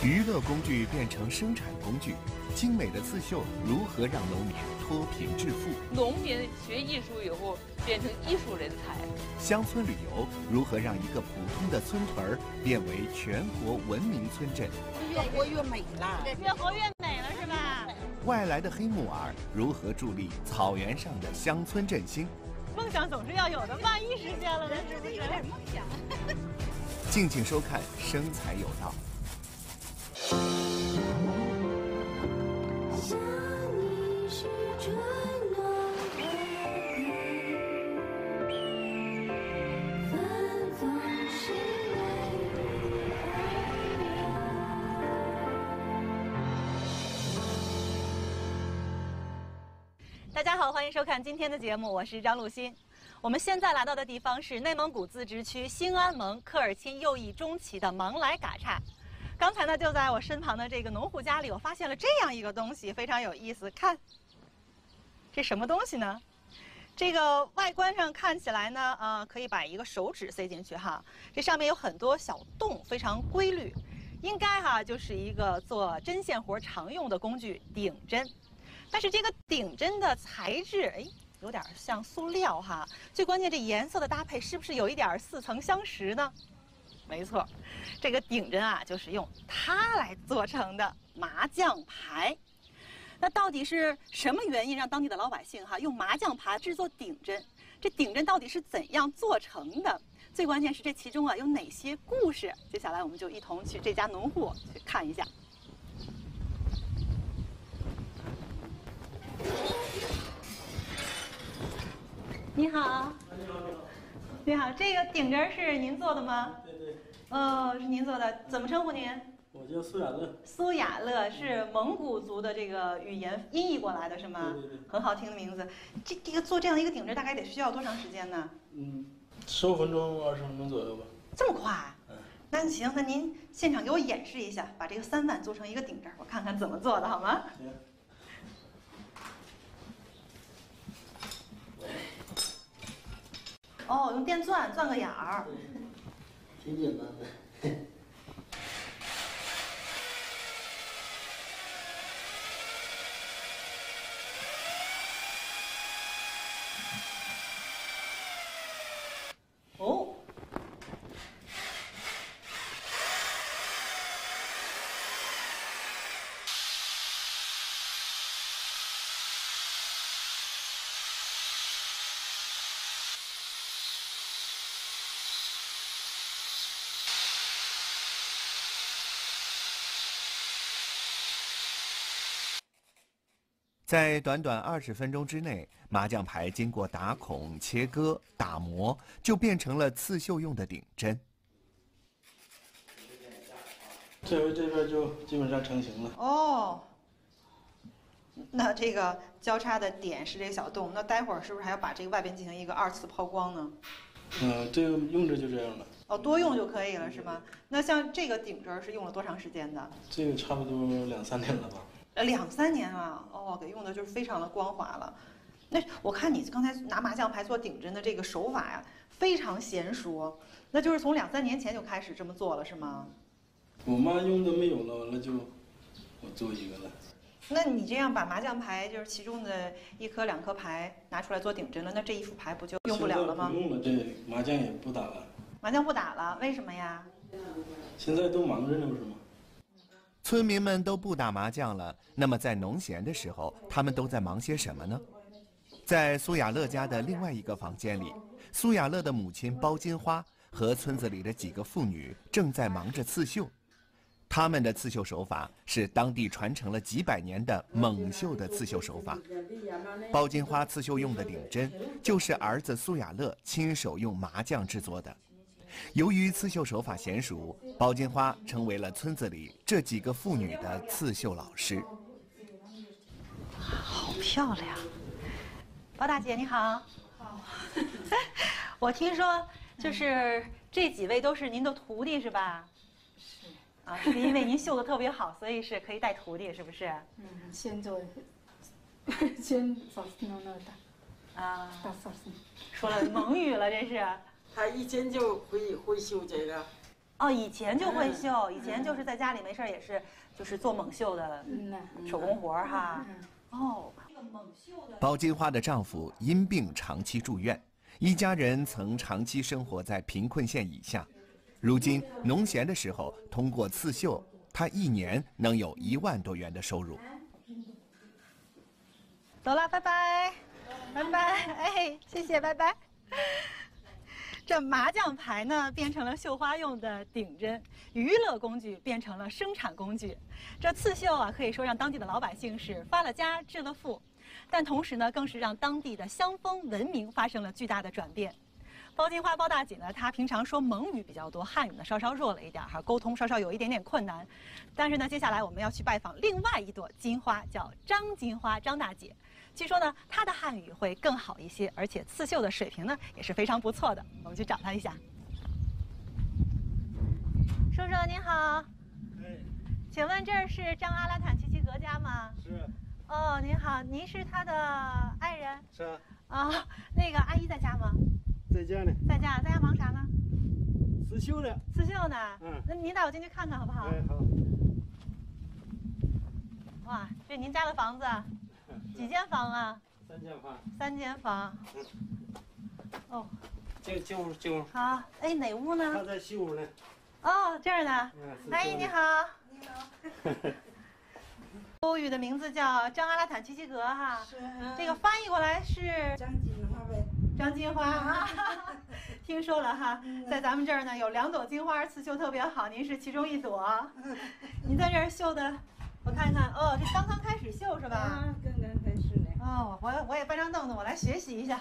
娱乐工具变成生产工具，精美的刺绣如何让农民脱贫致富？ 农民学艺术以后变成艺术人才。 乡村旅游如何让一个普通的村屯儿变为全国文明村镇？ 越活越美了， 越活越美了是吧？ 外来的黑木耳如何助力草原上的乡村振兴？ 梦想总是要有的，万一实现了呢？是不是？有点梦想。 敬请收看《生财有道》。 想你是春暖花开，芬芳是美大家好，欢迎收看今天的节目，我是张露欣。我们现在来到的地方是内蒙古自治区兴安盟科尔沁右翼中旗的勐来嘎刹。刚才呢，就在我身旁的这个农户家里，我发现了这样一个东西，非常有意思。看，这什么东西呢？这个外观上看起来呢，可以把一个手指塞进去哈。这上面有很多小洞，非常规律，应该就是一个做针线活常用的工具——顶针。但是这个顶针的材质，有点像塑料哈。最关键，这颜色的搭配是不是有一点似曾相识呢？没错，这个顶针就是用它来做成的麻将牌。那到底是什么原因让当地的老百姓用麻将牌制作顶针？这顶针到底是怎样做成的？最关键是这其中有哪些故事？接下来我们就一同去这家农户去看一下。你好。 你好，你好。 你好，这个顶针是您做的吗？ 对对。 是您做的，怎么称呼您？ 我叫苏雅乐。 苏雅乐是蒙古族的这个语言音译过来的是吗？ 对对对。 很好听的名字。这个做这样一个顶针大概得需要多长时间呢 ？15分钟、20分钟左右吧。 这么快？那行，那您现场给我演示一下，把这个3碗做成一个顶针，我看看怎么做的好吗？ 行。 用电钻钻个眼儿。 挺简单的。 在短短20分钟之内，麻将牌经过打孔、切割、打磨，就变成了刺绣用的顶针。 这回这边就基本上成型了。 那这个交叉的点是这个小洞，那待会儿是不是还要把这个外边进行一个2次抛光呢？ 这个用着就这样了。 多用就可以了是吗？那像这个顶针是用了多长时间的？ 这个差不多2、3年了吧。 2、3年啊！给用的就是非常的光滑了。那我看你刚才拿麻将牌做顶针的这个手法呀，非常娴熟。那就是从2、3年前就开始这么做了是吗？ 我妈用的没有了，完了就我做一个了。 那你这样把麻将牌就是其中的1颗、2颗牌拿出来做顶针了，那这一副牌不就用不了了吗？ 不用了，这麻将也不打了。 麻将不打了，为什么呀？ 现在都忙着呢，不是吗？ 村民们都不打麻将了，那么在农闲的时候，他们都在忙些什么呢？在苏雅乐家的另外一个房间里，苏雅乐的母亲包金花和村子里的几个妇女正在忙着刺绣。他们的刺绣手法是当地传承了几百年的蒙绣的刺绣手法。包金花刺绣用的顶针，就是儿子苏雅乐亲手用麻将制作的。由于刺绣手法娴熟，包金花成为了村子里这几个妇女的刺绣老师。 好漂亮，包大姐你好。好。我听说就是这几位都是您的徒弟是吧？ 是。 是因为您绣的特别好，所以是可以带徒弟，是不是？ 先做，先法斯诺那的。大法斯。 说了蒙语了，这是。 他以前就会绣这个。 哦，以前就会绣，以前就是在家里没事儿也是就是做蒙绣的手工活儿哈。哦， 包金花的丈夫因病长期住院，一家人曾长期生活在贫困线以下。如今农闲的时候，通过刺绣，她一年能有1万多元的收入。 走了，拜拜，拜拜，哎，谢谢，拜拜。这麻将牌呢，变成了绣花用的顶针，娱乐工具变成了生产工具。这刺绣啊，可以说让当地的老百姓是发了家致了富，但同时呢，更是让当地的乡风文明发生了巨大的转变。包金花包大姐呢，她平常说蒙语比较多，汉语呢稍稍弱了一点哈，沟通稍稍有一点点困难。但是呢，接下来我们要去拜访另外一朵金花，叫张金花张大姐。据说呢，她的汉语会更好一些，而且刺绣的水平呢也是非常不错的。我们去找她一下。叔叔您好，请问这儿是张阿拉坦齐齐格家吗？ 是。 哦，您好，您是他的爱人？ 是啊。 啊，那个阿姨在家吗？ 在家呢。 在家，在家忙啥呢？ 刺绣呢。 刺绣呢。那您带我进去看看好不好？ 哎，好。 哇，这您家的房子，几间房啊 ？3间房。 3间房。哦。 进屋。 好，哎，哪屋呢？ 他在西屋呢。 哦，这儿呢。阿姨你好。 你好。 欧语的名字叫张阿拉坦齐齐格哈。 是。 这个翻译过来是张金花呗。 张金花啊，听说了哈，在咱们这儿呢有2朵金花刺绣特别好，您是其中1朵。您在这儿绣的，我看看，哦，这刚刚开始绣是吧？ 啊，刚刚开始呢。 哦，我也搬张凳子，我来学习一下。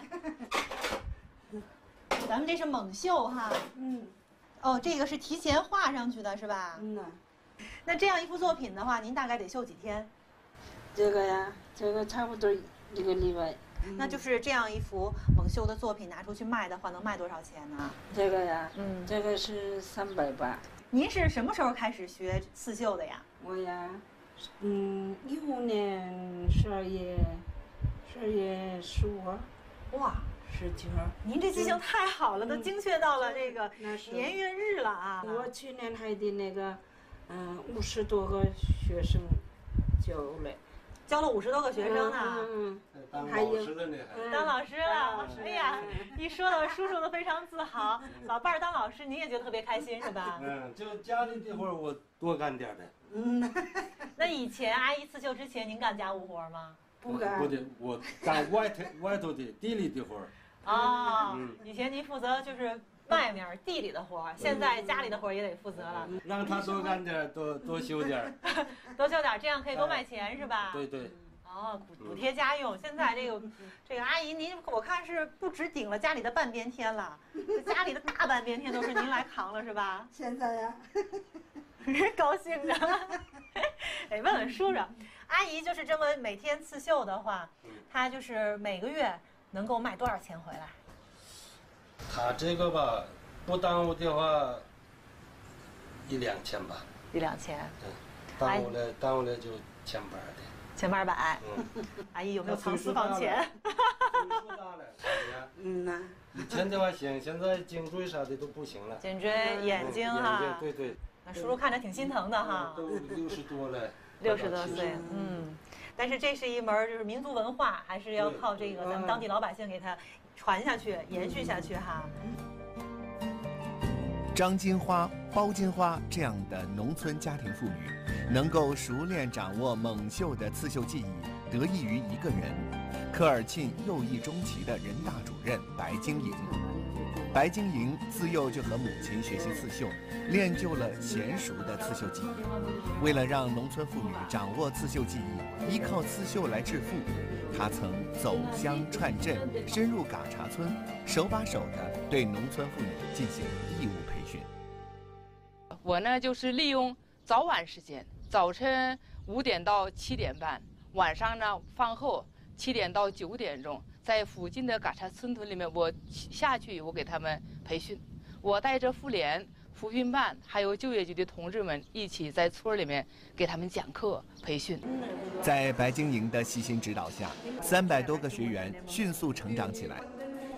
咱们这是蒙绣哈。哦，这个是提前画上去的是吧？那这样一幅作品的话，您大概得绣几天？ 这个呀，这个差不多1个礼拜。 那就是这样一幅蒙绣的作品拿出去卖的话，能卖多少钱呢？ 这个呀，这个是380。 您是什么时候开始学刺绣的呀？ 我呀，15年12月15号。 哇 ，19号。 您这记性太好了，都精确到了这个年月日了啊！ 我去年还得那个，50多个学生教了 50多个学生呢。 当老师了呢， 当老师了。哎呀，一说到叔叔都非常自豪，老伴儿当老师，您也觉得特别开心是吧？ 就家里这会儿我多干点的。 那以前阿姨刺绣之前，您干家务活吗？ 不干。 不的，我干外头的地里的活儿。 哦，以前您负责就是外面地里的活儿，现在家里的活儿也得负责了。 让他多干点，多修点。 多修点，这样可以多卖钱是吧？ 对。 哦，补贴家用。现在这个阿姨，您我看是不止顶了家里的半边天了，家里的大半边天都是您来扛了是吧？ 现在呀， 高兴着。哎，问问叔叔，阿姨就是这么每天刺绣的话，她就是每个月能够卖多少钱回来？ 他这个吧，不耽误的话，1、2千吧。 1、2千。 对，耽误了就1800的。 1800。阿姨有没有藏私房钱？ 岁数大了，以前的话行，现在颈椎啥的都不行了。 颈椎、眼睛哈。 对。 那叔叔看着挺心疼的哈。 都60多了。 60多岁，但是这是一门就是民族文化，还是要靠这个咱们当地老百姓给它传下去、延续下去哈。 张金花、包金花这样的农村家庭妇女，能够熟练掌握蒙绣的刺绣技艺，得益于一个人——科尔沁右翼中旗的人大主任白晶莹。白晶莹自幼就和母亲学习刺绣，练就了娴熟的刺绣技艺。为了让农村妇女掌握刺绣技艺，依靠刺绣来致富，她曾走乡串镇，深入嘎查村，手把手地对农村妇女进行义务培训。 我呢，就是利用早晚时间，早晨5点到7点半，晚上呢饭后7点到9点钟，在附近的嘎查村屯里面，我下去以后给他们培训。我带着妇联、扶贫办还有就业局的同志们一起在村里面给他们讲课培训。在白晶莹的细心指导下，300多个学员迅速成长起来。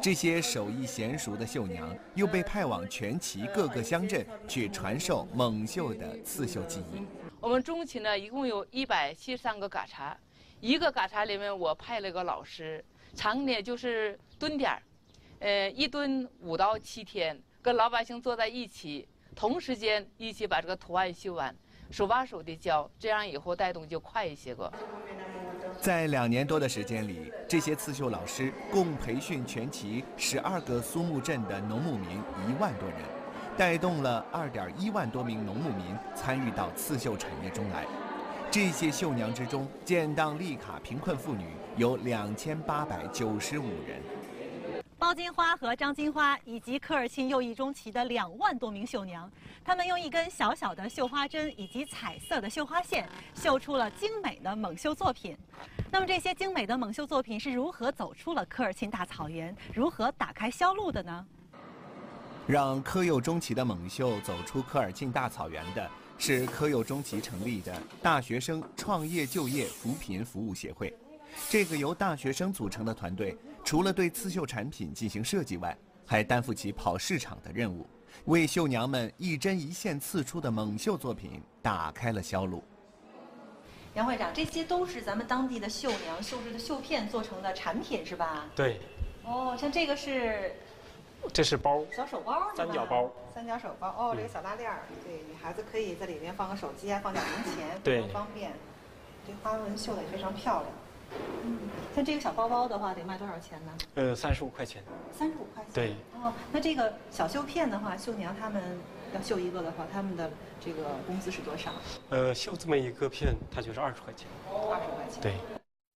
这些手艺娴熟的绣娘又被派往全旗各个乡镇去传授蒙绣的刺绣技艺。 我们中旗呢，一共有173个嘎嚓，一个嘎嚓里面我派了个老师，常年就是蹲点儿，一蹲5到7天，跟老百姓坐在一起，同时间一起把这个图案绣完，手把手的教，这样以后带动就快一些个。 在2年多的时间里，这些刺绣老师共培训全旗12个苏木镇的农牧民1万多人，带动了2.1万多名农牧民参与到刺绣产业中来。这些绣娘之中，建档立卡贫困妇女有2895人。 包金花和张金花以及科尔沁右翼中旗的2万多名绣娘，她们用一根小小的绣花针以及彩色的绣花线，绣出了精美的蒙绣作品。那么这些精美的蒙绣作品是如何走出了科尔沁大草原，如何打开销路的呢？ 让科右中旗的蒙绣走出科尔沁大草原的是科右中旗成立的大学生创业就业扶贫服务协会。这个由大学生组成的团队，除了对刺绣产品进行设计外，还担负起跑市场的任务，为绣娘们一针一线刺出的蒙绣作品打开了销路。 杨会长，这些都是咱们当地的绣娘绣制的绣片做成的产品是吧？ 对。 哦，像这个是， 这是包， 小手包， 三角包， 三角手包。哦，这个小拉链儿，对，女孩子可以在里面放个手机啊，放点零钱， 对， 很方便。这花纹绣的也非常漂亮。像这个小包包的话，得卖多少钱呢 ？35块钱。 35块钱。 对。 哦，那这个小绣片的话，绣娘她们要绣一个的话，她们的这个工资是多少？ 绣这么一个片，它就是20块钱。 20块钱。 对。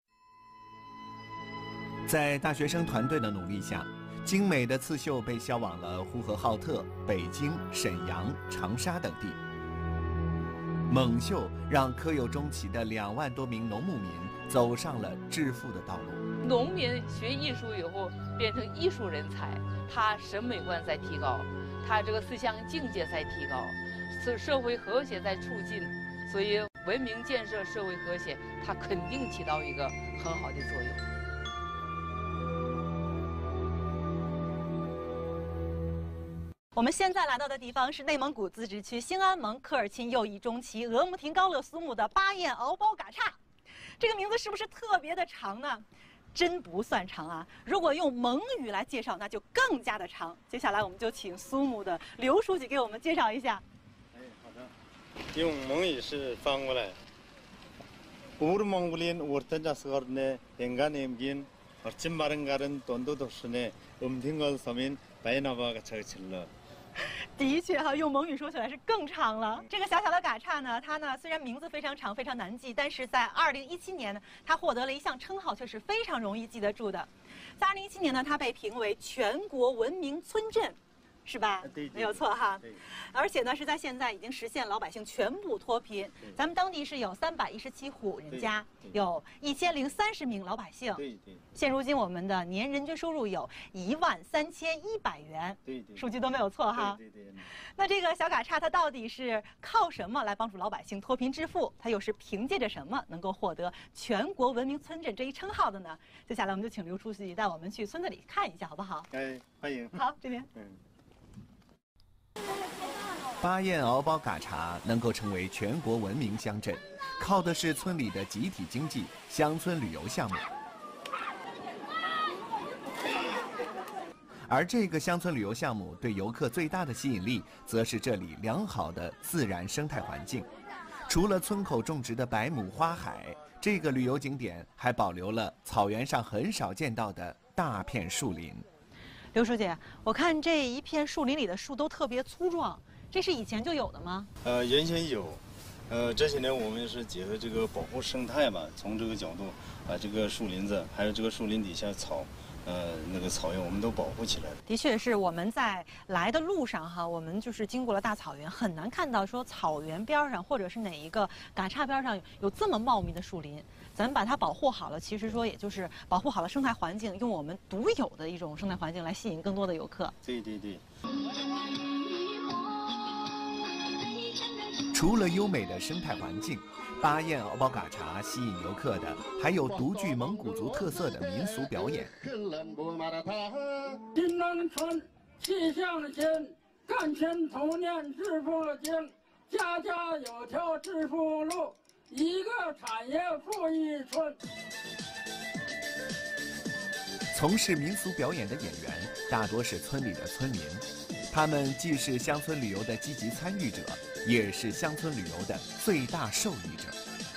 在大学生团队的努力下，精美的刺绣被销往了呼和浩特、北京、沈阳、长沙等地。蒙绣让科右中旗的2万多名农牧民走上了致富的道路。 农民学艺术以后变成艺术人才，他审美观在提高，他这个思想境界在提高，社会和谐在促进，所以文明建设、社会和谐，它肯定起到一个很好的作用。 我们现在来到的地方是内蒙古自治区兴安盟科尔沁右翼中旗额木亭高乐苏木的巴彦敖包嘎嚓，这个名字是不是特别的长呢？真不算长啊！如果用蒙语来介绍，那就更加的长。接下来我们就请苏木的刘书记给我们介绍一下。 好的，用蒙语是翻过来。우르몽글린 우르탄자스거르네 뱅가넴긴 어찜바른가른 돈도도스네 음팅걸 서민 바이나바가 차그칠러。 的确哈，用蒙语说起来是更长了。这个小小的嘎嚓呢，它呢虽然名字非常长，非常难记，但是在2017年呢，它获得了一项称号，却是非常容易记得住的。在2017年呢，它被评为全国文明村镇，是吧？ 对， 没有错哈。而且呢，是在现在已经实现老百姓全部脱贫。咱们当地是有317户人家，有1030名老百姓。 对。 现如今我们的年人均收入有13100元。 对。 数据都没有错哈。 对。 那这个小嘎嚓它到底是靠什么来帮助老百姓脱贫致富？它又是凭借着什么能够获得全国文明村镇这一称号的呢？接下来我们就请刘书记带我们去村子里看一下，好不好？ 哎，欢迎。 好，这边。 巴彦敖包嘎嚓能够成为全国文明乡镇，靠的是村里的集体经济、乡村旅游项目。而这个乡村旅游项目对游客最大的吸引力，则是这里良好的自然生态环境。除了村口种植的百亩花海，这个旅游景点还保留了草原上很少见到的大片树林。 刘书记，我看这一片树林里的树都特别粗壮，这是以前就有的吗？ 原先有，这些年我们是结合这个保护生态嘛，从这个角度把这个树林子，还有这个树林底下草，那个草原我们都保护起来了。 的确是我们在来的路上哈，我们就是经过了大草原，很难看到说草原边上或者是哪一个嘎嚓边上有这么茂密的树林。咱们把它保护好了，其实说也就是保护好了生态环境，用我们独有的一种生态环境来吸引更多的游客。 对。 除了优美的生态环境，巴彦敖包嘎查吸引游客的还有独具蒙古族特色的民俗表演。 金能村气象县，干前头念致富经，家家有条致富路，一个产业富一村。 从事民俗表演的演员大多是村里的村民，他们既是乡村旅游的积极参与者，也是乡村旅游的最大受益者。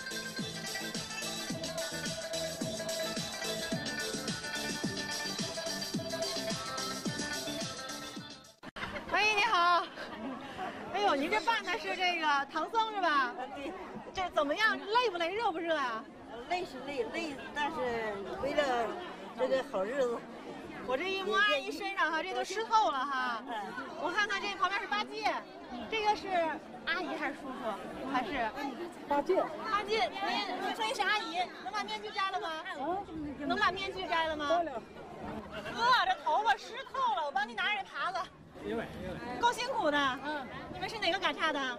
喂，你好。哎呦，您这扮的是这个唐僧是吧？ 对， 这怎么样？累不累？热不热啊？ 累是累，但是为了这个好日子。 我这一摸阿姨身上哈，这都湿透了哈。我看看这旁边是八戒，这个是阿姨还是叔叔？还是八戒。 八戒，您说你是阿姨，能把面具摘了吗？能把面具摘了吗？哥，这头发湿透了，我帮你拿着耙子。够辛苦的。你们是哪个嘎岔的？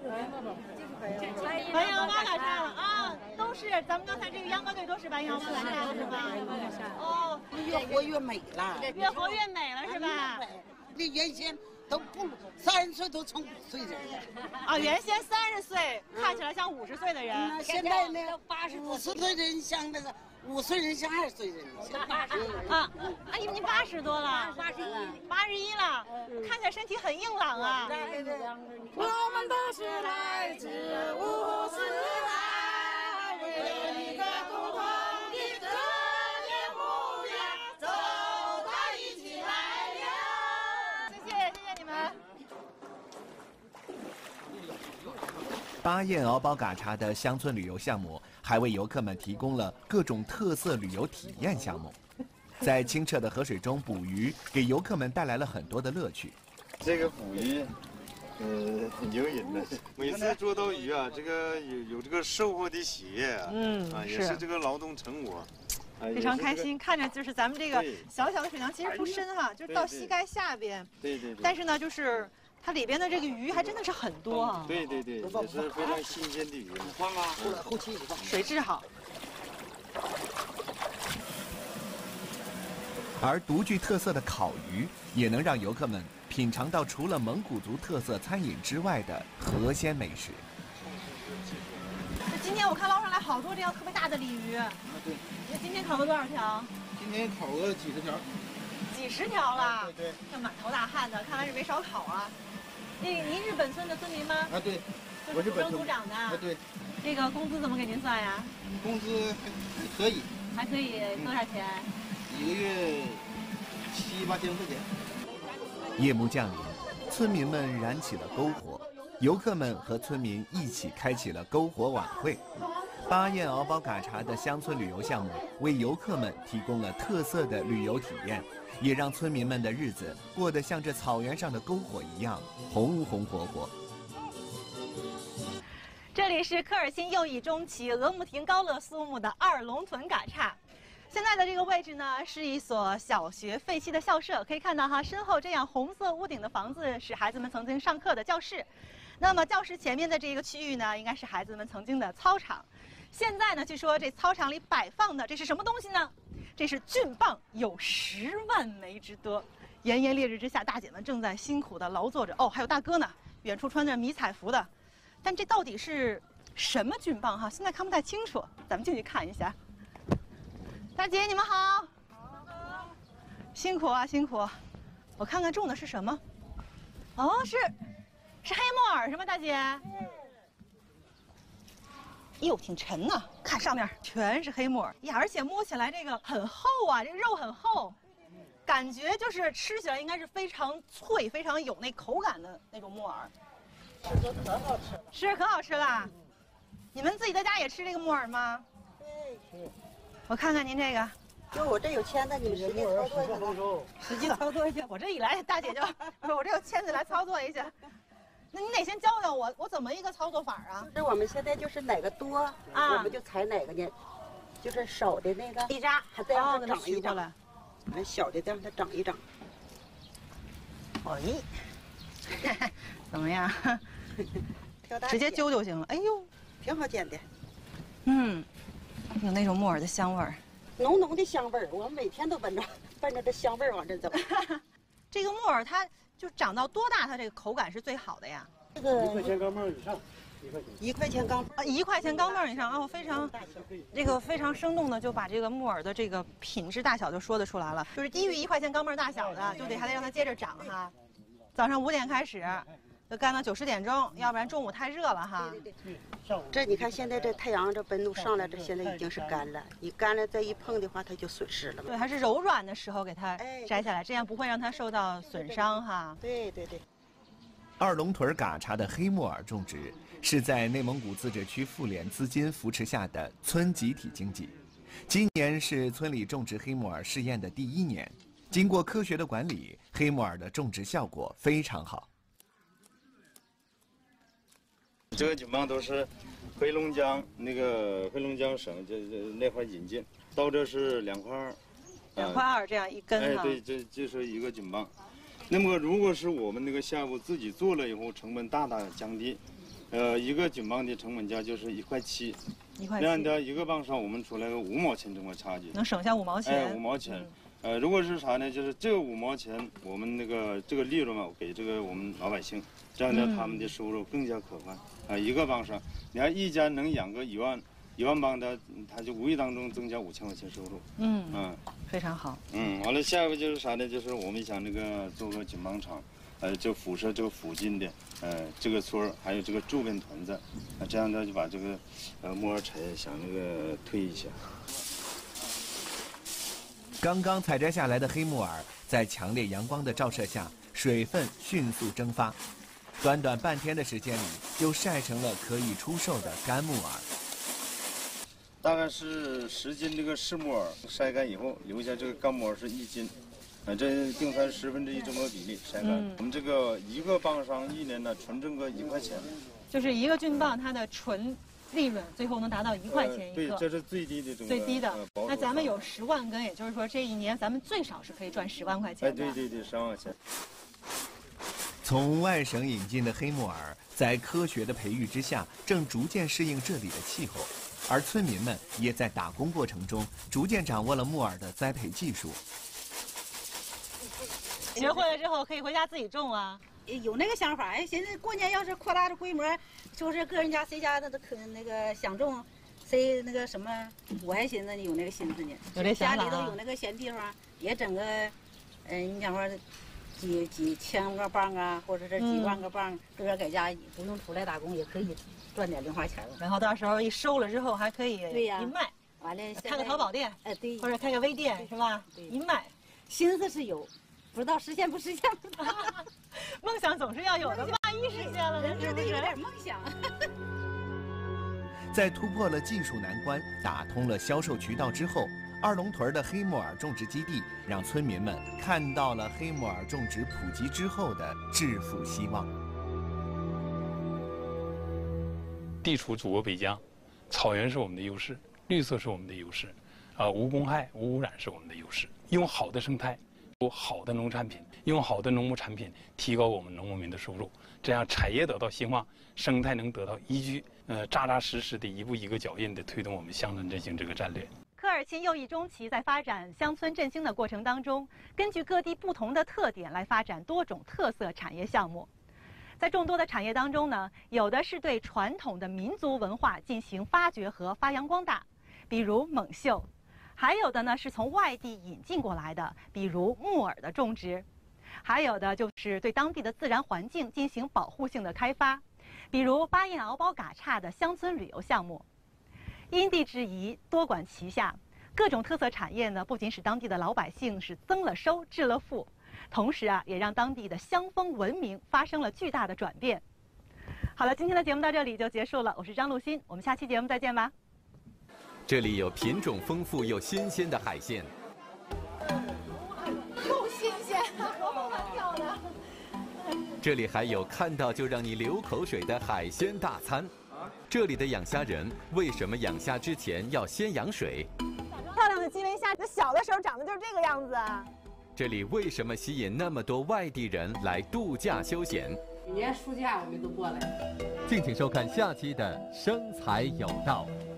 白杨敖包嘎岔的啊，都是咱们刚才这个秧歌队都是白杨敖包嘎岔的是吧？哦， 越活越美了， 越活越美了是吧？ 那原先都不30岁都成50岁人了。 啊，原先30岁看起来像50岁的人， 现在呢50岁人像那个5岁人像2岁人。 啊，阿姨您80多了，81了，看起来身体很硬朗啊。 我们都是来自乌斯兰，为了一个共同的正面目标，走到一起来了。 谢谢你们。 巴彦敖包嘎查的乡村旅游项目还为游客们提供了各种特色旅游体验项目，在清澈的河水中捕鱼，给游客们带来了很多的乐趣。 这个捕鱼，很诱人的。每次捉到鱼啊，这个有这个收获的喜悦啊，也是这个劳动成果。 非常开心，看着就是咱们这个小小的水塘，其实不深哈，就是到膝盖下边。 对。 但是呢，就是它里边的这个鱼还真的是很多啊。 对，也是非常新鲜的鱼。 后期水质好。 而独具特色的烤鱼，也能让游客们品尝到除了蒙古族特色餐饮之外的河鲜美食。 今天我看捞上来好多这样特别大的鲤鱼。 对。 那今天烤了多少条？ 今天烤个几十条。 几十条了。 对。 这满头大汗的，看来是没少烤啊。您是本村的村民吗？ 啊，对。 我是本村组长的。 啊，对。 这个工资怎么给您算呀？ 工资还可以。 还可以，多少钱？ 一个月7、8千块钱。 夜幕降临，村民们燃起了篝火，游客们和村民一起开启了篝火晚会。巴彦敖包嘎查的乡村旅游项目为游客们提供了特色的旅游体验，也让村民们的日子过得像这草原上的篝火一样红红火火。 这里是科尔沁右翼中旗额木亭高乐苏木的2龙屯嘎岔。现在的这个位置呢，是一所小学废弃的校舍，可以看到哈，身后这样红色屋顶的房子是孩子们曾经上课的教室。那么教室前面的这个区域呢，应该是孩子们曾经的操场。现在呢，据说这操场里摆放的这是什么东西呢？这是菌棒，有10万枚之多。炎炎烈日之下，大姐们正在辛苦地劳作着。哦，还有大哥呢，远处穿着迷彩服的。但这到底是什么菌棒哈？现在看不太清楚，咱们进去看一下。大姐，你们好。辛苦啊，辛苦。我看看种的是什么？哦，是黑木耳是吗，大姐？哟，挺沉呐，看上面全是黑木耳呀，而且摸起来这个很厚啊，这个肉很厚，感觉就是吃起来应该是非常脆、非常有那口感的那种木耳。 吃着可好吃了。 是，可好吃了。你们自己在家也吃这个木耳吗？ 对，吃。 我看看您这个， 就我这有签子，你们使劲操作一下。 使劲操作一下。我这一来，大姐就我这有签子来操作一下。那你得先教教我，我怎么一个操作法啊？ 是我们现在就是哪个多啊，我们就采哪个呢？就是少的那个一扎， 还再让它长一长。 完小的再让它长一长。 哎，怎么样？ 直接揪就行了。哎呦， 挺好煎的。 嗯，有那种木耳的香味儿， 浓浓的香味儿，我每天都奔着这香味儿往这走。 这个木耳它就长到多大，它这个口感是最好的呀？ 这个 1块钱钢镚以上 ，1块钱钢啊，1块钱钢镚以上啊，非常生动的就把这个木耳的这个品质大小就说得出来了，就是低于1块钱钢镚大小的，就还得让它接着长哈。早上5点开始，就干到9、10点钟，要不然中午太热了哈。 对。这你看现在这太阳这温度上来，这现在已经是干了，你干了再一碰的话，它就损失了嘛。 对，还是柔软的时候给它摘下来，这样不会让它受到损伤哈。 对。 二龙屯嘎查的黑木耳种植是在内蒙古自治区妇联资金扶持下的村集体经济。今年是村里种植黑木耳试验的第1年，经过科学的管理，黑木耳的种植效果非常好。 这个锦棒都是黑龙江省那块引进，到这是2块 2块2这样一根哈。对，这就是一个锦棒。那么如果是我们那个下午自己做了以后，成本大大降低。一个锦棒的成本价就是1块7，这样的一个棒上我们出来个5毛钱这么差距， 能省下5毛钱。 5毛钱。如果是啥呢？就是这个5毛钱，我们这个利润嘛，给我们老百姓，这样的他们的收入更加可观。一个棒上，你看一家能养个1万棒的，他就无意当中增加5000块钱收入。 非常好。 完了下一步就是啥呢？就是我们想做个锦棒厂，就辐射这个附近的这个村还有这个周边屯子，这样的就把这个木耳产业想推一下。 刚刚采摘下来的黑木耳，在强烈阳光的照射下，水分迅速蒸发，短短半天的时间里，就晒成了可以出售的干木耳。 大概是10斤这个湿木耳晒干以后，留下这个干木耳是1斤，这定算1/10这么个比例晒干。我们这个一个棒上1年呢，纯挣个1块钱。 就是一个菌棒，它的纯利润最后能达到1块钱一个。 对，这是最低的这个。 最低的。那咱们有10万根，也就是说这1年咱们最少是可以赚10万块钱的。 对，10万块钱。 从外省引进的黑木耳，在科学的培育之下，正逐渐适应这里的气候，而村民们也在打工过程中逐渐掌握了木耳的栽培技术。 学会了之后可以回家自己种啊。 有那个想法，寻思过年要是扩大这规模，就是个人家谁家的都可想种，谁什么，我还寻思有那个心思呢。 有这想法。 家里头有那个闲地方，也整个，你讲说几千个棒啊，或者是几万个棒，个人在家不用出来打工，也可以赚点零花钱了。 然后到时候一收了之后，还可以一卖。 完了， 开个淘宝店， 对， 或者开个微店，是吧？一卖， 心思是有，不知道实现不实现。 梦想总是要有的，万一实现了， 人是得有点梦想。 在突破了技术难关，打通了销售渠道之后，二龙屯的黑木耳种植基地让村民们看到了黑木耳种植普及之后的致富希望。 地处祖国北疆，草原是我们的优势，绿色是我们的优势，无公害、无污染是我们的优势。用好的生态，有好的农产品，用好的农牧产品提高我们农牧民的收入，这样产业得到兴旺，生态能得到依据，扎扎实实的一步一个脚印的推动我们乡村振兴这个战略。 科尔沁右翼中旗在发展乡村振兴的过程当中，根据各地不同的特点来发展多种特色产业项目。在众多的产业当中呢，有的是对传统的民族文化进行发掘和发扬光大，比如蒙绣；还有的呢是从外地引进过来的，比如木耳的种植；还有的就是对当地的自然环境进行保护性的开发，比如巴彦敖包嘎岔的乡村旅游项目。因地制宜，多管齐下，各种特色产业呢，不仅使当地的老百姓是增了收、致了富，同时也让当地的乡风文明发生了巨大的转变。好了，今天的节目到这里就结束了，我是张露欣，我们下期节目再见吧。 这里有品种丰富又新鲜的海鲜， 够新鲜，活蹦乱跳的。 这里还有看到就让你流口水的海鲜大餐。这里的养虾人为什么养虾之前要先养水？ 漂亮的基围虾，小的时候长得就是这个样子啊。 这里为什么吸引那么多外地人来度假休闲？ 每年暑假我们都过来。 敬请收看下期的《生财有道》。